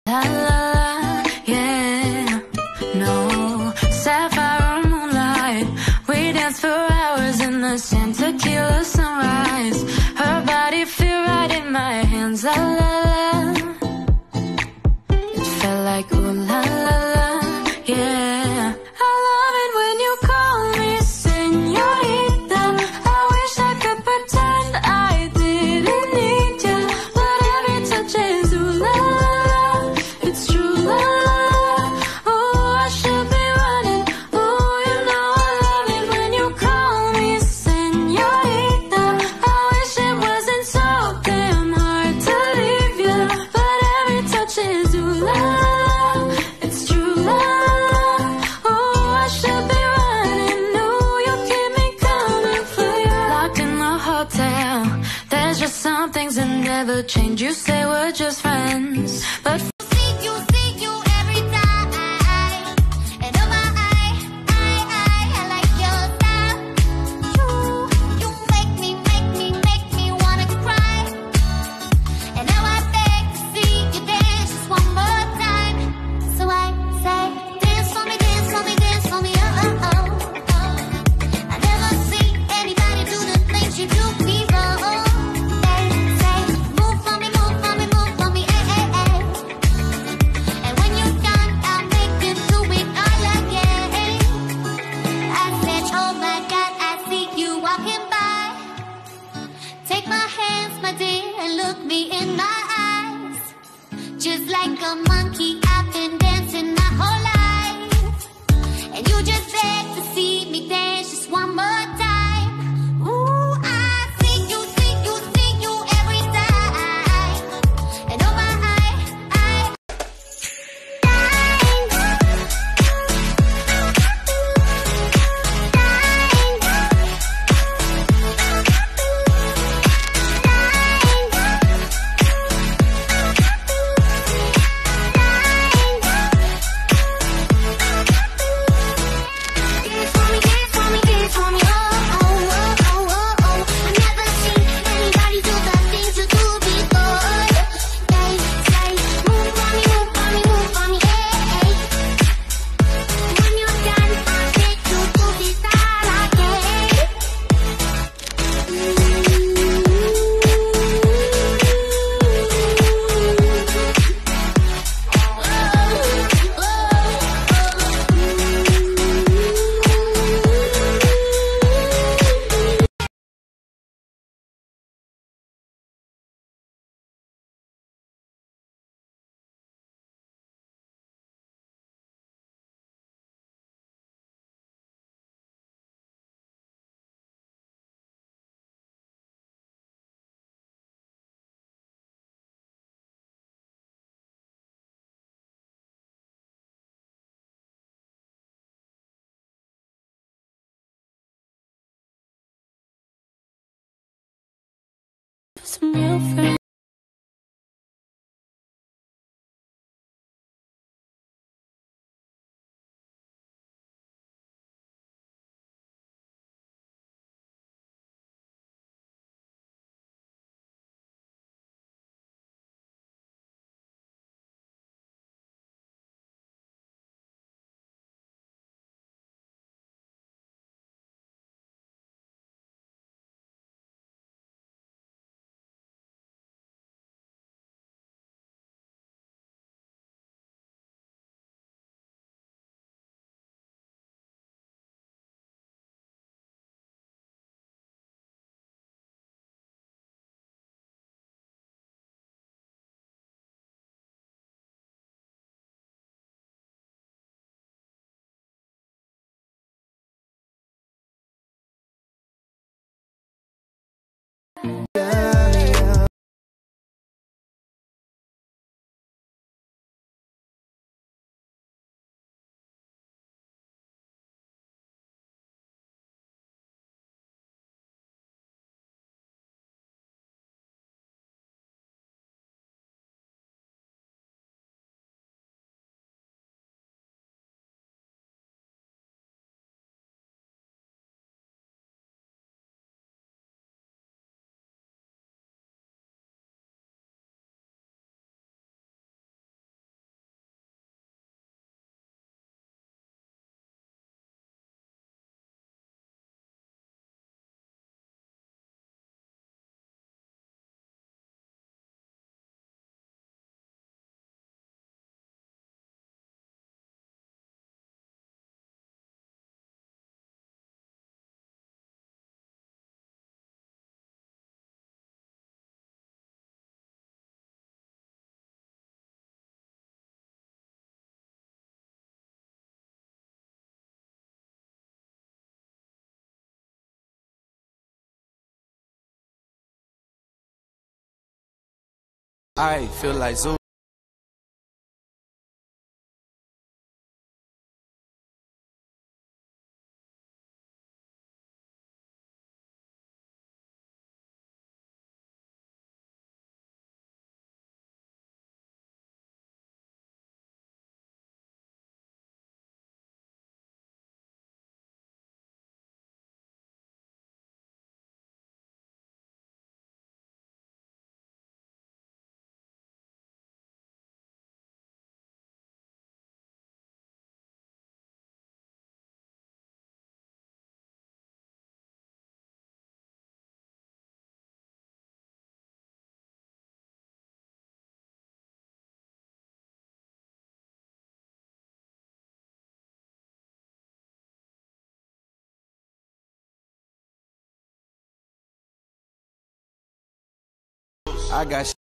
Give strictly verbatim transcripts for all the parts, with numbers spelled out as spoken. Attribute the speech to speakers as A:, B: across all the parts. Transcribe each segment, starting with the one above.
A: La la la, yeah, no sapphire moonlight. We dance for hours in the sand, tequila sunrise. Her body feel right in my hands. La la la, it felt like ooh la la la, yeah. I love it when you call me señorita. I wish I could pretend I didn't need you, but every touch is ooh la la. It's true, la la la. Oh, I should be running. Oh, you know I love it when you call me señorita. I wish it wasn't so damn hard to leave you, but every touch is ooh la la. It's true, la la. Oh, I should be running. No, you keep me coming for you. Locked in the hotel. There's just some things that never change. You say we're just friends, but
B: just like a monkey, I've been dancing my whole life, and you just beg to see me dance just one more time. Ooh, I see you, see you, see you every time, and oh my, I, I
A: some real friends.
C: I feel like Zoo. I got sh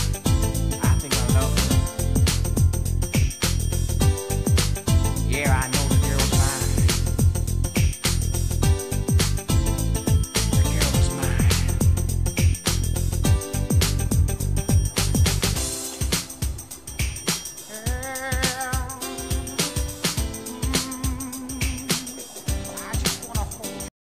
D: Here I know.